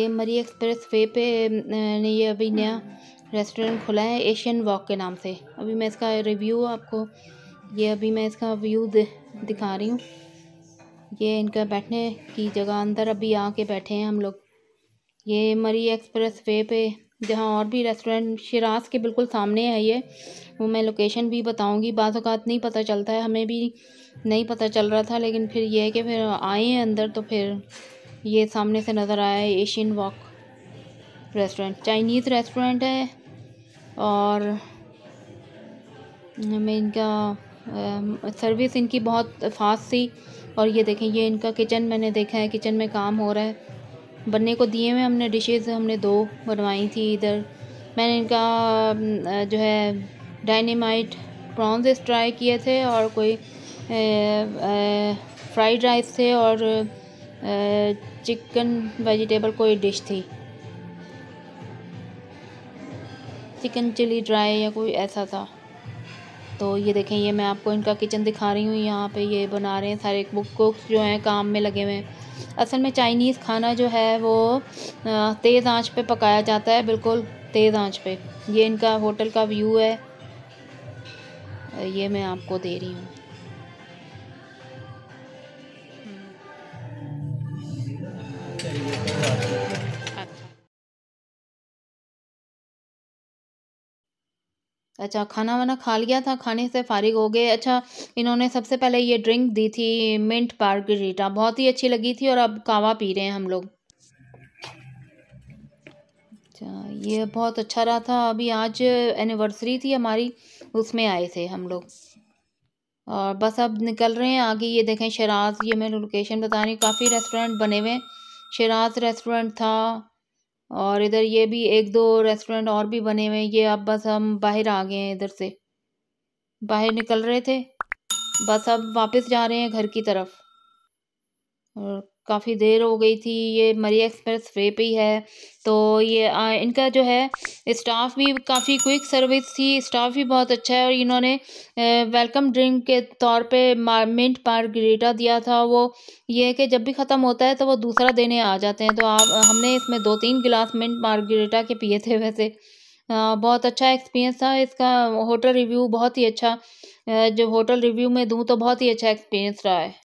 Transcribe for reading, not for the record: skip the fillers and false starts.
ये मरी express way पे ने ये अभी नया रेस्टोरेंट खुला है एशियन वॉक के नाम से। अभी मैं इसका रिव्यू आपको अभी मैं इसका व्यू दिखा रही हूँ। ये इनका बैठने की जगह, अंदर अभी आके बैठे हैं हम लोग। ये मरी एक्सप्रेस वे पे जहाँ और भी रेस्टोरेंट शिराज के बिल्कुल सामने है ये, वो मैं लोकेशन भी बताऊंगी। बाज़ औक़ात नहीं पता चलता है, हमें भी नहीं पता चल रहा था, लेकिन फिर ये है कि फिर आए हैं अंदर तो फिर ये सामने से नज़र आया है Asian wok restaurant. Chinese restaurant है और मैं इनका सर्विस इनकी बहुत फास्ट थी। और ये देखें, ये इनका किचन मैंने देखा है, किचन में काम हो रहा है, बनने को दिए हुए हमने डिशेज़, हमने 2 बनवाई थी। इधर मैंने इनका जो है डायनेमाइट प्रॉन्स ट्राई किए थे और कोई फ्राइड राइस थे और चिकन वेजिटेबल कोई डिश थी, चिकन चिली ड्राई या कोई ऐसा था। तो ये देखें, ये मैं आपको इनका किचन दिखा रही हूँ। यहाँ पे ये बना रहे हैं, सारे कुक्स जो हैं काम में लगे हुए हैं। असल में चाइनीज़ खाना जो है वो तेज़ आंच पे पकाया जाता है, बिल्कुल तेज़ आंच पे। ये इनका होटल का व्यू है, ये मैं आपको दे रही हूँ। अच्छा, खाना वाना खा लिया था, खाने से फ़ारिग हो गए। अच्छा, इन्होंने सबसे पहले ये ड्रिंक दी थी मिंट मार्गरीटा, बहुत ही अच्छी लगी थी और अब कावा पी रहे हैं हम लोग। अच्छा, ये बहुत अच्छा रहा था। अभी आज एनिवर्सरी थी हमारी, उसमें आए थे हम लोग और बस अब निकल रहे हैं आगे। ये देखें शिराज, ये मैं लोकेशन बता रही हूँ, काफ़ी रेस्टोरेंट बने हुए हैं। शिराज रेस्टोरेंट था और इधर ये भी 1-2 रेस्टोरेंट और भी बने हुए हैं। ये अब बस हम बाहर आ गए हैं, इधर से बाहर निकल रहे थे, बस अब वापस जा रहे हैं घर की तरफ। और काफ़ी देर हो गई थी। ये मरी एक्सप्रेस वे पे ही है। तो ये इनका जो है स्टाफ भी काफ़ी क्विक सर्विस थी, स्टाफ भी बहुत अच्छा है। और इन्होंने वेलकम ड्रिंक के तौर पे मिंट मार्गरीटा दिया था। वो ये है कि जब भी ख़त्म होता है तो वो दूसरा देने आ जाते हैं। तो हमने इसमें 2-3 गिलास मिंट मार्गरीटा के पिए थे वैसे। बहुत अच्छा एक्सपीरियंस था इसका। होटल रिव्यू बहुत ही अच्छा, जो होटल रिव्यू में दूँ तो बहुत ही अच्छा एक्सपीरियंस रहा है।